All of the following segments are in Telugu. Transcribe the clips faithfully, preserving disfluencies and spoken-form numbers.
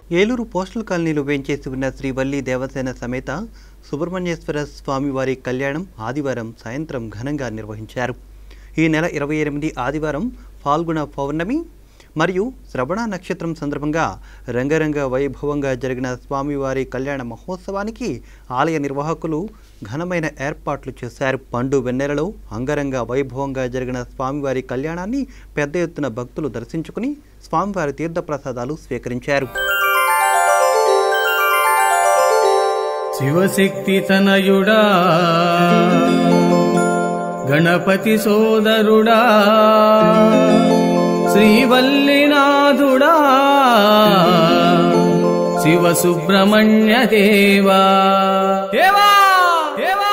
ఏలూరు పోస్టల్ కాలనీలో వేంచేసి ఉన్న శ్రీ వల్లి దేవసేన సమేత సుబ్రహ్మణ్యేశ్వర స్వామివారి కళ్యాణం ఆదివారం సాయంత్రం ఘనంగా నిర్వహించారు. ఈ నెల ఇరవై ఎనిమిది ఆదివారం ఫాల్గుణ పౌర్ణమి మరియు శ్రవణ నక్షత్రం సందర్భంగా రంగరంగ వైభవంగా జరిగిన స్వామివారి కళ్యాణ మహోత్సవానికి ఆలయ నిర్వాహకులు ఘనమైన ఏర్పాట్లు చేశారు. పండు వెన్నెలలో అంగరంగ వైభవంగా జరిగిన స్వామివారి కళ్యాణాన్ని పెద్ద ఎత్తున భక్తులు దర్శించుకుని స్వామివారి తీర్థప్రసాదాలు స్వీకరించారు. శివశక్తి తనయుడా గణపతి సోదరుడా శ్రీవల్లినాథుడా శివ సుబ్రహ్మణ్య దేవా దేవా దేవా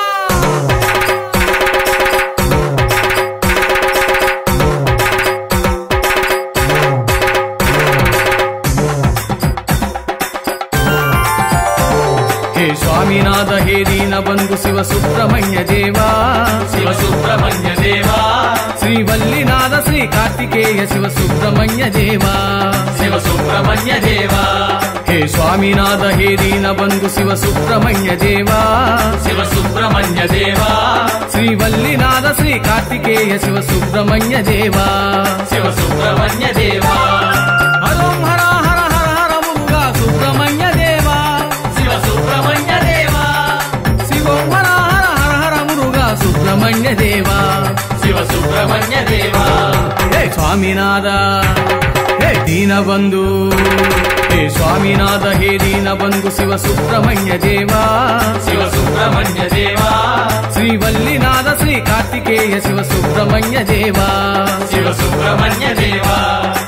हे स्वामीनाथ हे दीनबंधु शिव सुब्रह्मण्य देवा शिव सुब्रह्मण्य देवा श्री वल्लीनाथ श्री कार्तिकेय शिव सुब्रह्मण्य देवा शिव सुब्रह्मण्य देवा हे स्वामीनाथ हे दीनबंधु शिव सुब्रह्मण्य देवा शिव सुब्रह्मण्य देवा श्री वल्लीनाथ श्री कार्तिकेय शिव सुब्रह्मण्य देवा शिव सुब्रह्मण्य देवा हरों हर हर हर हर मुरुगा सुब्रह्मण्य देवा शिव सुब्रह्मण्य देवा शिवों हर हर हर हर मुरुगा सुब्रह्मण्य देवा शिव सुब्रह्मण्य देवा हे स्वामीनाथ हे दीनबंधु हे स्वामीनाथ हे दीनबंधु शिव सुब्रह्मण्य देवा शिव सुब्रह्मण्य देवा श्री वल्लीनाथ श्री कार्तिकेय शिव सुब्रह्मण्य देवा शिव सुब्रह्मण्य देवा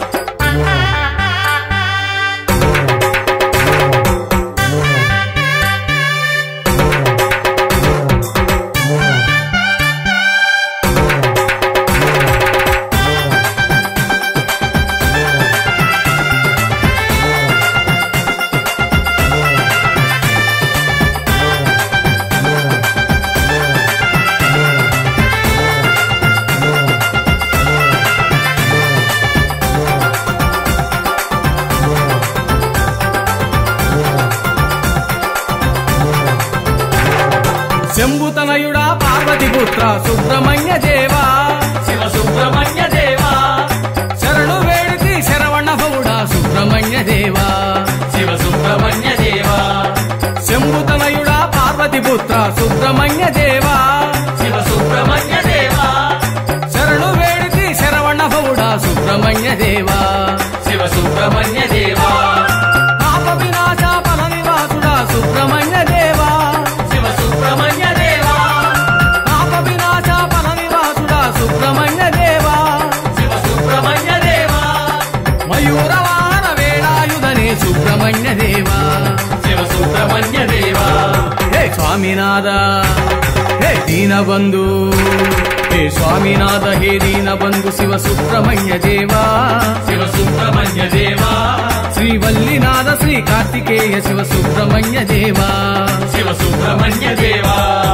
शंभुतनयुड़ा पार्वती पुत्र सुब्रह्मण्य देवा शिव सुब्रह्मण्य देवा शरणु वेडिति शरवण भौड़ा सुब्रह्मण्य देवा शिव सुब्रह्मण्य देवा शंभुतनयुड़ा पार्वती पुत्र सुब्रह्मण्य देवा शिव सुब्रह्मण्य देवा शरणु वेडिति शरवण भौड़ा सुब्रह्मण्य देवा शिव सुब्रह्मण्य देवा पाप विनाश फल निवासुड़ा सुब्रह्मण्य देवा शिव सुब्रह्मण्य देवा पाप विनाश फल निवासुड़ा सुब्रह्मण्य देवा शिव सुब्रह्मण्य देवा मयूर वाहन वेलायुधने सुब्रह्मण्य देवा शिव सुब्रह्मण्य देवा हे स्वामीनाथ हे दीनबंधु हे स्वामीनाथ हे दीनबंधु शिव सुब्रह्मण्य देवा शिव सुब्रह्मण्य देवा श्री वल्लीनाथ श्री कार्तिकेय शिव सुब्रह्मण्य देवा शिव सुब्रह्मण्य देवा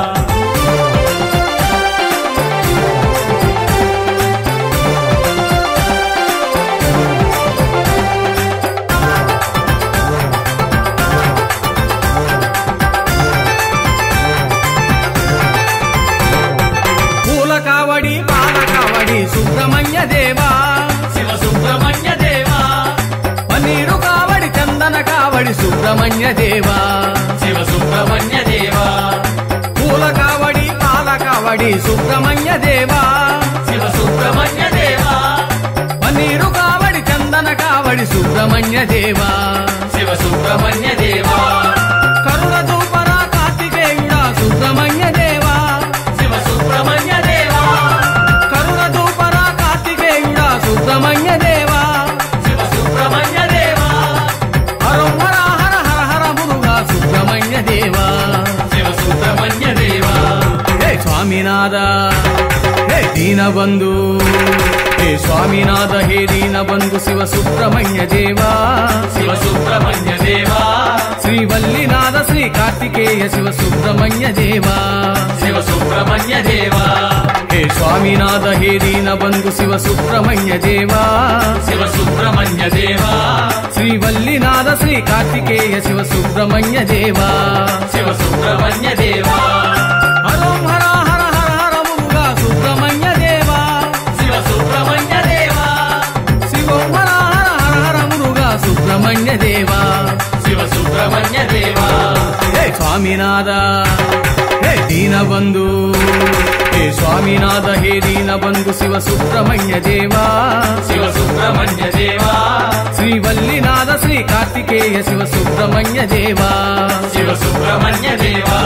पूल कावड़ी पाल कावड़ी सुब्रह्मण्य देवा शिव सुब्रह्मण्य देवा पनीरु कावड़ी चंदन कावड़ी सुब्रह्मण्य देवा शिव सुब्रह्मण्य देवा पूल कावड़ी पाल कावड़ी सुब्रह्मण्य देवा शिव सुब्रह्मण्य देवा पनीरु कावड़ी चंदन कावड़ी सुब्रह्मण्य देवा शिव सुब्रह्मण्य देवा करुण दूपर कार्तिकेयुड़ा सुब्रह्मण्य देवा शिव सुब्रह्मण्य देवा करुण दूपर कार्तिकेयुड़ा सुब्रह्मण्य देवा शिव सुब्रह्मण्य देवा हरों हर हर हर हर मुरुगा सुब्रह्मण्य देवा शिव सुब्रह्मण्य देवा हे स्वामीनाथ हे दीनबंधु हे स्वामीनाथ हे दीनबंधु शिव सुब्रह्मण्य देवा शिव सुब्रह्मण्य देवा श्री वल्लीनाथ श्री कार्तिकेय शिव सुब्रह्मण्य देवा शिव सुब्रह्मण्य देवा हे स्वामीनाथ हे दीनबंधु शिव सुब्रह्मण्य देवा शिव सुब्रह्मण्य देवा श्री శ్రీవల్లినాథ శ్రీ కార్తికేయ శివ సుబ్రహ్మణ్య దేవా శివ సుబ్రహ్మణ్య దేవా హరోం హర హర హర హర మురుగా సుబ్రహ్మణ్య దేవా శివ సుబ్రహ్మణ్య దేవా శివోం హర హర హర హర మురుగా సుబ్రహ్మణ్య దేవా శివ సుబ్రహ్మణ్య దేవా హే స్వామినాథ హే దీనబంధు హే స్వామినాథ హే దీనబంధు శివ సుబ్రహ్మణ్య దేవా శివ సుబ్రహ్మణ్య దేవా శ్రీవల్లినాథ శ్రీ కార్తికేయ శివ సుబ్రహ్మణ్య దేవా శివ సుబ్రహ్మణ్య దేవా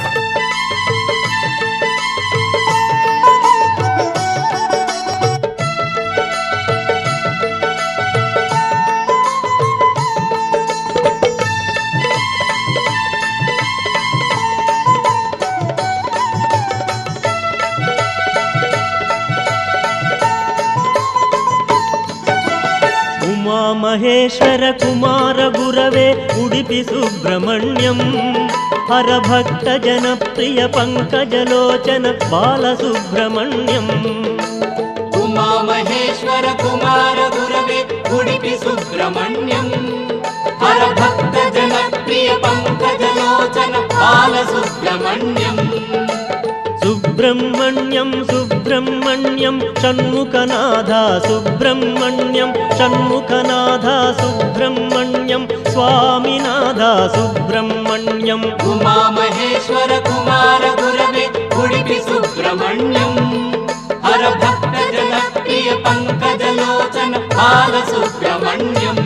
మహేశ్వర కుమార గురవే ఉడిపి సుబ్రహ్మణ్యం హర భక్త జనప్రియ పంకజలోచన బాల సుబ్రహ్మణ్యం ఉమా మహేశ్వర కుమార గురవే ఉడిపి సుబ్రహ్మణ్యం హర భక్త జనప్రియ పంకజలోచన బాల సుబ్రహ్మణ్యం సుబ్రహ్మణ్యం సుబ్రహ్మణ్యం షణ్ముఖనాథ సుబ్రహ్మణ్యం షణ్ముఖనాథ సుబ్రహ్మణ్యం స్వామినాథ సుబ్రహ్మణ్యం ఉమా మహేశ్వర కుమార గురవే ఉడిపి సుబ్రహ్మణ్యం హర భక్త జనప్రియ పంకజలోచన బాల సుబ్రహ్మణ్యం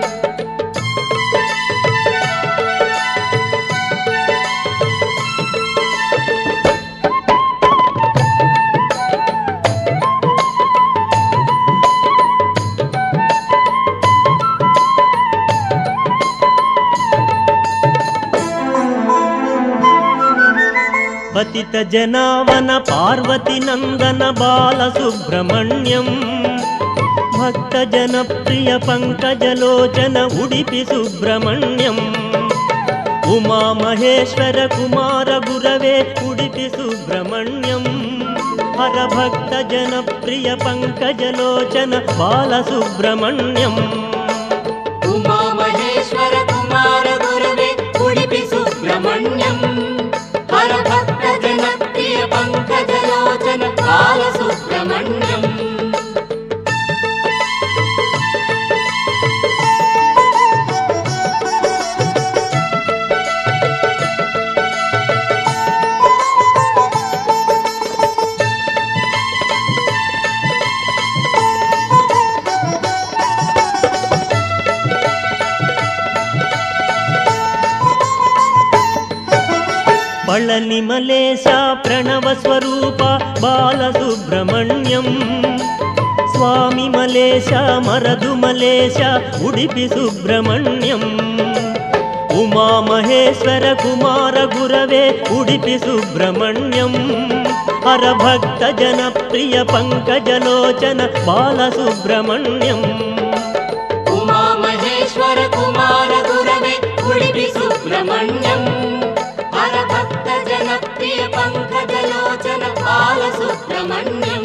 పతిత జనావన పార్వతి నందన బాల సుబ్రహ్మణ్యం భక్త జనప్రియ పంకజలోచన ఉడిపి సుబ్రహ్మణ్యం ఉమా మహేశ్వర కుమార గురవే ఉడిపి సుబ్రహ్మణ్యం హర భక్త జనప్రియ పంకజలోచన బాల సుబ్రహ్మణ్యం ఉమా మహేశ్వర కుమార గురవే ఉడిపి సుబ్రహ్మణ్యం హర భక్త జనప్రియ పంకజలోచన బాల సుబ్రహ్మణ్యం పళని మలేశ ప్రణవ స్వరూప బాల సుబ్రహ్మణ్యం స్వామి మలేశ మరదు మలేశ ఉడిపి సుబ్రహ్మణ్యం ఉమా మహేశ్వర కుమార గురవే ఉడిపి సుబ్రహ్మణ్యం హర భక్త జనప్రియ పంకజలోచన బాల సుబ్రహ్మణ్యం ఉమా మహేశ్వర కుమార గురవే ఉడిపి సుబ్రహ్మణ్యం హర భక్త జనప్రియ పంకజలోచన బాల సుబ్రహ్మణ్యం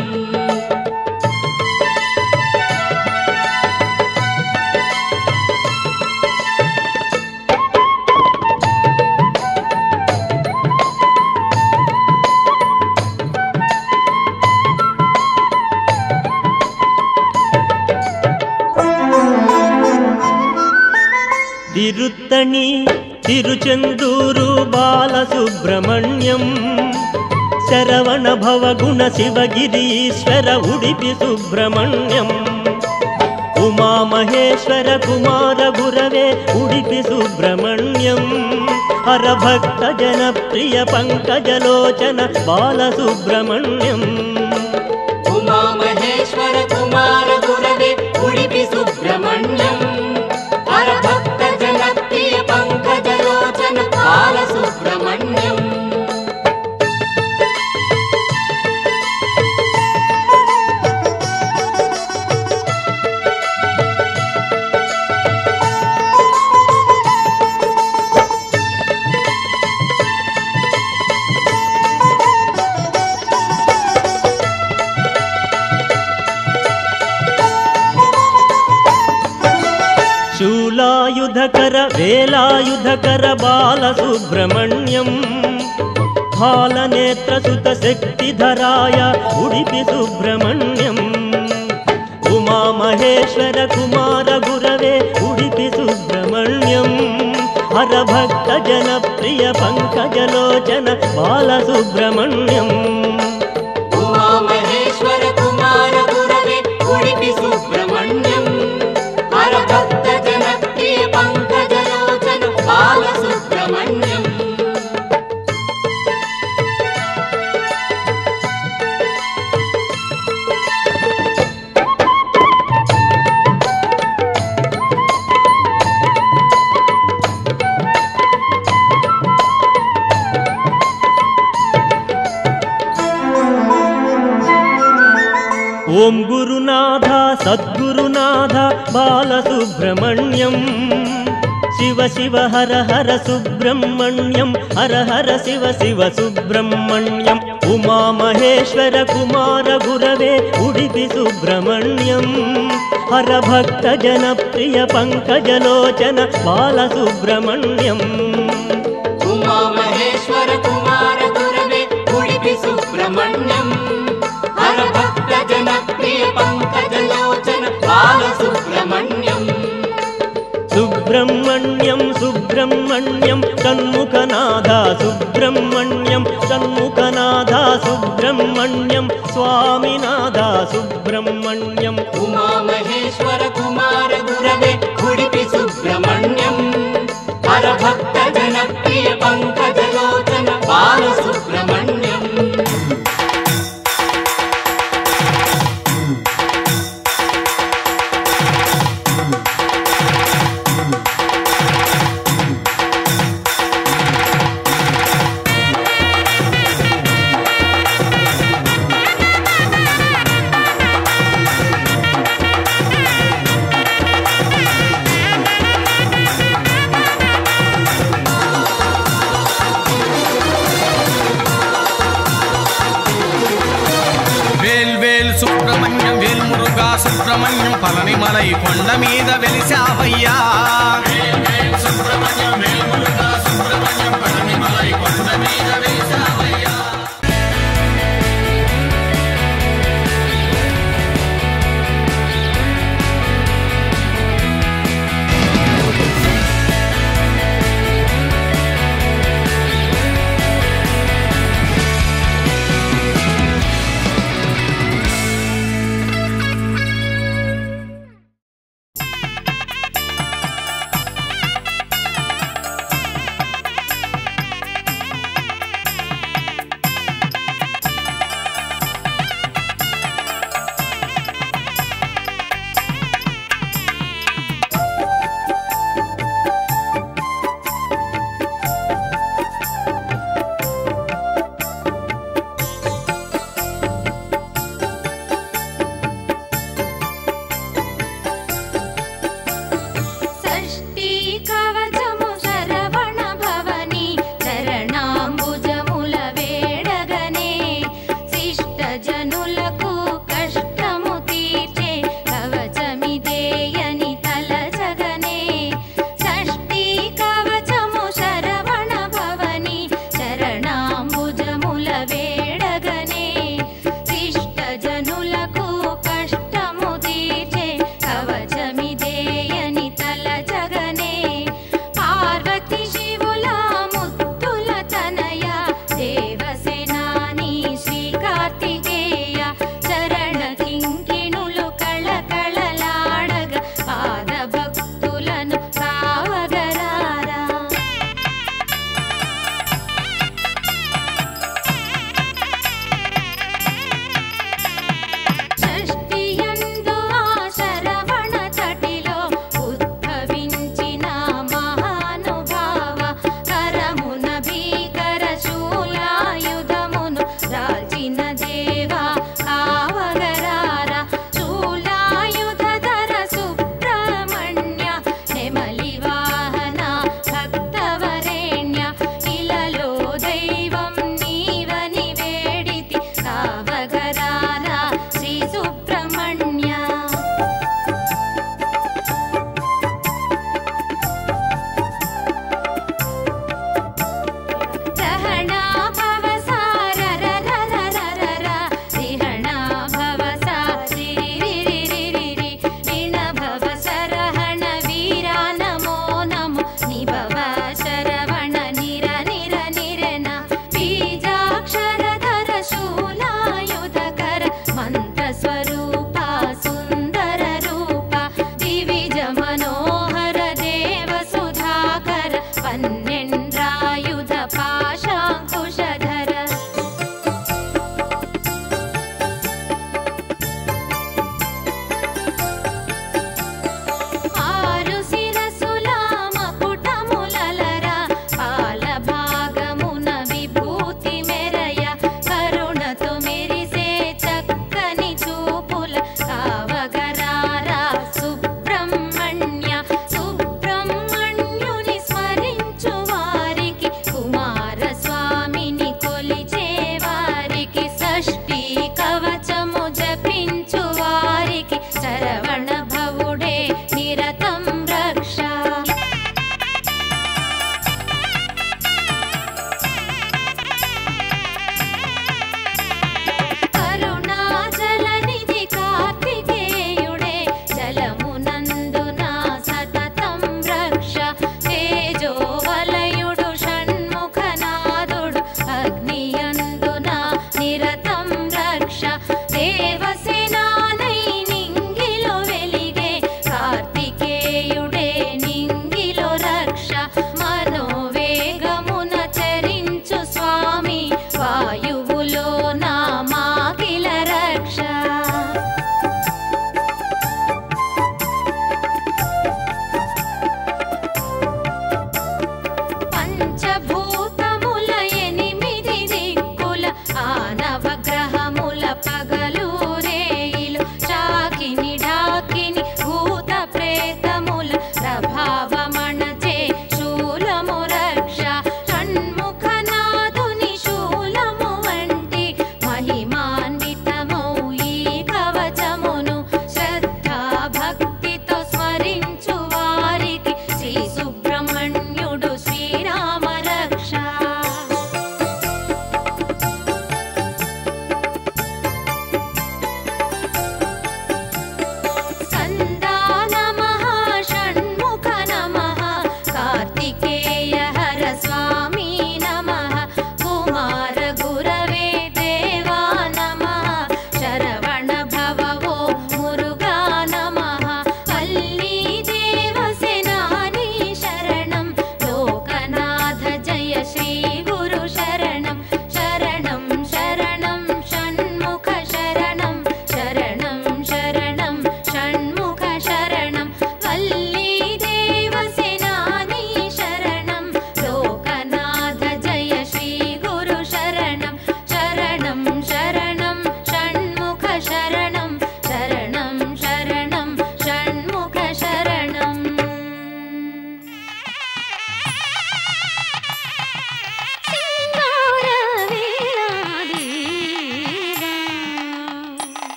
తిరుత్తణి తిరుచెందూరు బాల సుబ్రహ్మణ్యం శరవణ భవగుణ శివగిరీశ్వర ఉడిపి సుబ్రహ్మణ్యం ఉమా మహేశ్వర కుమార గురవే ఉడిపి సుబ్రహ్మణ్యం హర భక్త జనప్రియ పంకజలోచన బాల సుబ్రహ్మణ్యం ఉమా మహేశ్వర కుమార గురవే ఉడిపి సుబ్రహ్మణ్యం హర భక్త జనప్రియ పంకజలోచన బాల సుబ్రహ్మణ్యం శూలాయుధకర వేలాయుధకర బాలసుబ్రహ్మణ్యం బాలనేత్రసుత శక్తిధరాయ ఉడిపి సుబ్రహ్మణ్యం ఉమామహేశ్వర కుమార గురవే ఉడిపి సుబ్రహ్మణ్యం హరభక్త జనప్రియ పంకజలోచన బాలసుబ్రహ్మణ్యం ఉమామహేశ్వర కుమార గురవే ఉడిపి సుబ్రహ్మణ్యం హరభక్త జనప్రియ పంకజలోచన బాలసుబ్రహ్మణ్యం ఓం గురునాథ సద్గురునాథ బాలసుబ్రహ్మణ్యం శివ శివ హర హర సుబ్రహ్మణ్యం హర హర శివ శివ సుబ్రహ్మణ్యం ఉమామహేశ్వర కుమార గురవే ఉడిపి సుబ్రహ్మణ్యం హరభక్త జనప్రియ పంకజలోచన బాలసుబ్రహ్మణ్యం ఉమామహేశ్వర కుమార గురవే ఉడిపి సుబ్రహ్మణ్యం హరభక్త జనప్రియ పంకజలోచన బాలసుబ్రహ్మణ్యం సుబ్రహ్మణ్యం సుబ్రహ్మణ్యం షణ్ముఖనాథ సుబ్రహ్మణ్యం షణ్ముఖనాథ సుబ్రహ్మణ్యం స్వామినాథ సుబ్రహ్మణ్యం ఉమామహేశ్వర కుమార గురవే ఉడిపి సుబ్రహ్మణ్యం హరభక్త జనప్రియ పంకజలోచన బాలసుబ్రహ్మణ్యం సుబ్రహ్మణ్యం పళనిమలై కొండ మీద వెలిసావయ్యా సుబ్రహ్మణ్యం వేల్మురుగా సుబ్రహ్మణ్యం పళనిమలై కొండ మీద వెలిసావయ్యా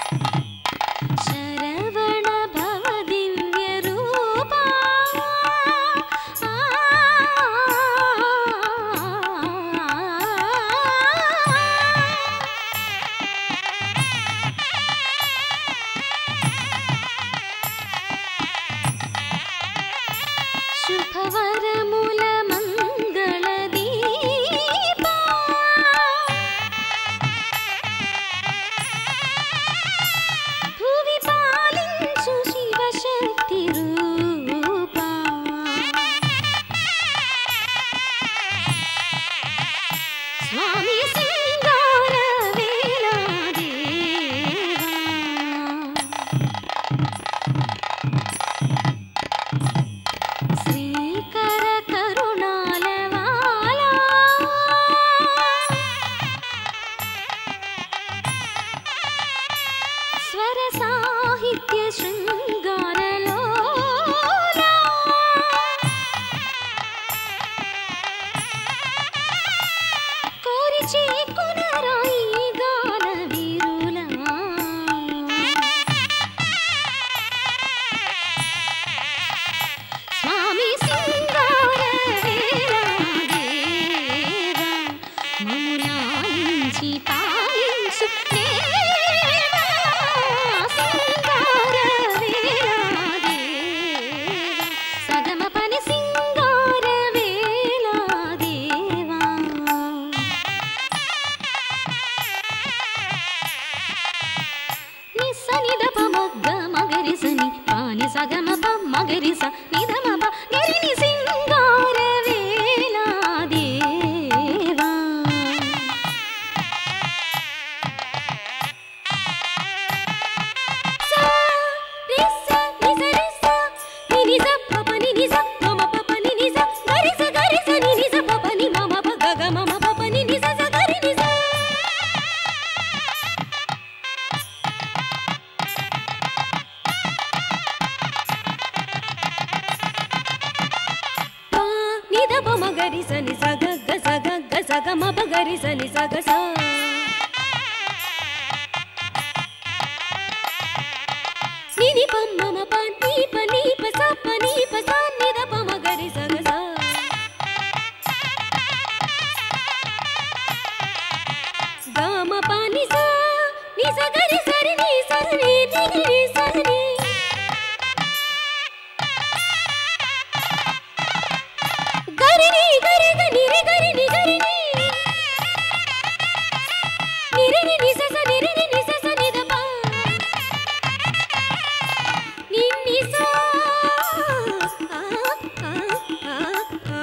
శరవణ భవ దివ్య రూపా శుభవరముల మంగళ దీపా భువి పాలించు శివశక్తి రూపా స్వామి సింగార వేలా దేవా శ్రీకర కరుణాల వాలా స్వర సాహిత్య శృంగారలోలా కోరి చేకునరాయి గాన వీరులా స్వామి సింగార వేలా దేవా మమ్ములాలించి పాలించు దేవా సింగార వేలా దేవా సగమ పని సింగార వేలా దేవా నిస్స నిద పమగ్గ మగరిసని పాని సగమ ప మగరిస నిధమ ప గరిని సింగార వేలా దేవా సా రిస నిజ రిస నినిజ పప నినిజ మమ పప నినిజ గరిస గరిస నినిజ పప ని మమ ప గగ మమ పప నినిజ స గరి నిజ పా నిద పమ గరిస ని స గ గ స గ గ స గ మ ప గరిస ని స గ స నిని ప మమ ప ని ప ని ప స ప ని ప స నిద పమ గరి స గ స గ మ ప ని స ని స గరి సరి ని సరి ని ని ని సరి ని గరి ని గరి గ ని రి గరి ని గరి ని ని రి ని ని స స ని రి ని ని స స ని ద ప ని ని స ఆ ఆ ఆ ఆ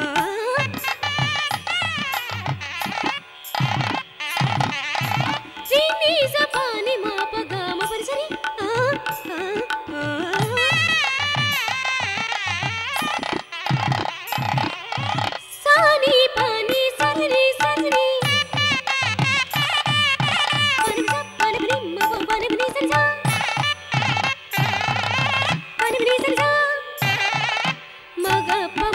రి ని స ప ని మ ప గ మ ప రి స ని ఆ ఆ ఆ సా ని ప ని స ని స ని ప ని స ప ని ని మ ప ప ని ని స స ప ని ని స స మ గ ప మ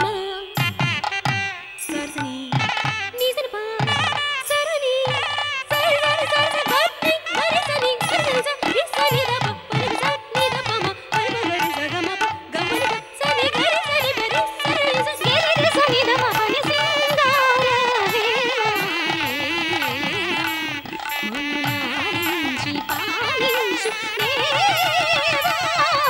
స ర స ని ని స ని ప స ర ని స ర స ని స ర స గ ని గ రి స ని స రి స రి స ని ద ప ప ని స ని ద ప మ ప ని గ రి స గ మ ప గ మ ని ప స ని గ రి స ని ప రి స రి స గ రి రి స ని ద మ ప ని సింగార వేలా మమ్ములాలించి పాలించు దేవా